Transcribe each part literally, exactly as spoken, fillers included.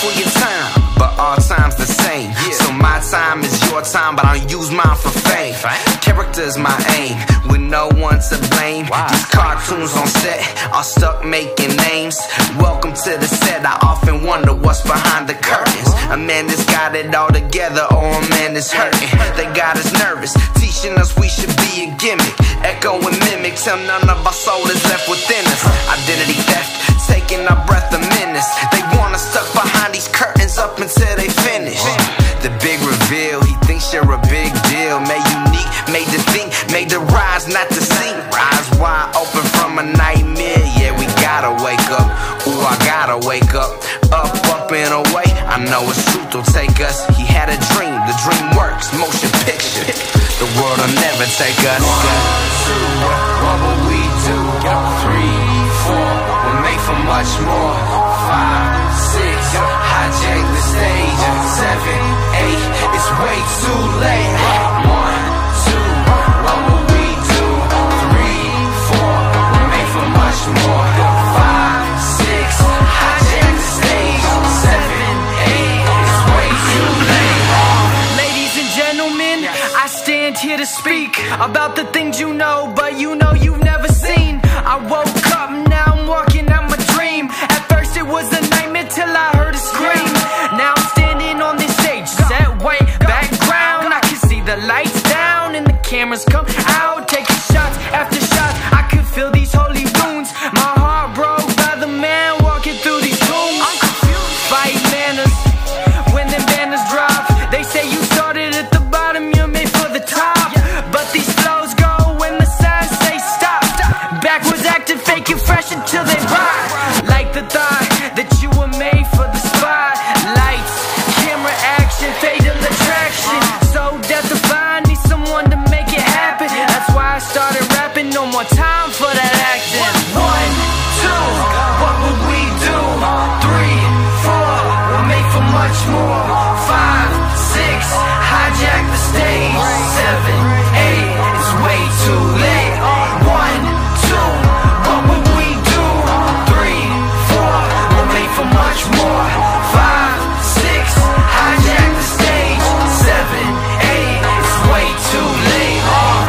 for your time, but all time's the same. So my time is your time, but I don't use mine for fame. Character's my aim, with no one to blame. These cartoons on set are stuck making names. Welcome to the set, I often wonder what's behind the curtains. A man that's got it all together, or a man that's hurting. They got us nervous, teaching us we should be a gimmick. Echo and mimic till none of our soul is left within us. Identity theft, taking our breath a menace. They want us stuck behind these curtains up until they finish. The big reveal, he thinks you're a big deal. Made unique, made to think, made to rise, not to sink. Eyes wide open from a nightmare. Yeah, we gotta wake up. Ooh, I gotta wake up. Up, up and away. I know it's truth will take us. He had a dream, the dream works. Motion picture, the world will never take us. One, two, what will we do? Three, four, we're made for much more. Five, six, hijack the stage. Seven, eight, it's way too late. One, two, what will we do? Three, four, we're made for much more. Five, six, hijack the stage. Seven, eight, it's way too late. Ladies and gentlemen, I stand here to speak about the things you know, but you know you've never seen. I woke up, now I'm walking out my dream. At first it was a nightmare till I heard a scream. Now I'm standing on this stage, set white background. I can see the lights down and the cameras come out, taking shots after shots. I could feel these holy wounds. My heart broke by the man walking through these rooms. Fight manners when them banners drop. They say you started at the bottom, you're made for the top. But these flows go when the signs say stop. Backwards acting fake and fresh until they rock. Like the thought that you were made for the spot. Lights, camera action, fatal attraction. So death-defying, need someone to make it happen. That's why I started rapping, no more time for that acting. One, two, what would we do? Three, four, we're made for much more. Five, six, hijack the stage. Seven, eight, it's way too late. One, two, what would we do? Three, four, we're made for much more. Five, six, hijack the stage. Seven, eight, it's way too late.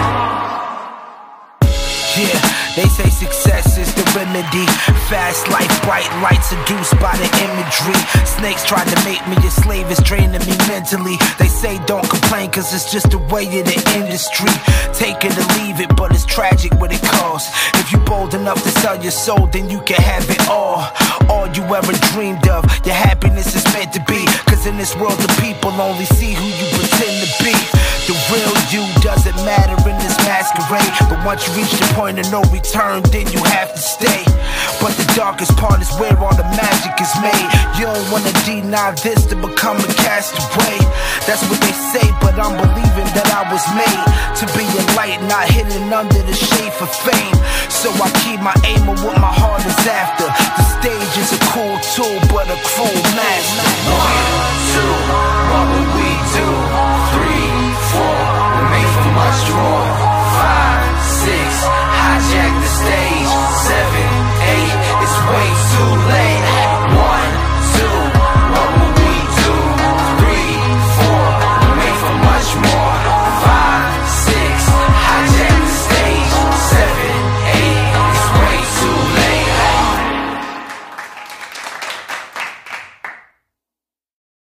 Yeah, they say success is the remedy. Fast life, bright lights seduced by the imagery. Snakes tried to make me a slave, it's draining me mentally. They say don't complain cause it's just the way of the industry. Take it or leave it, but it's tragic what it costs. If you bold enough to sell your soul, then you can have it all. All you ever dreamed of, your happiness is meant to be. Cause in this world the people only see who you pretend to be. The real you doesn't matter in this masquerade. But once you reach the point of no return, then you have to stay. But the darkest part is where all the magic is made. You don't wanna deny this to become a castaway. That's what they say, but I'm believing that I was made to be a light, not hidden under the shade for fame. So I keep my aim on what my heart is after. The stage is a cool tool, but a cruel master. One, two,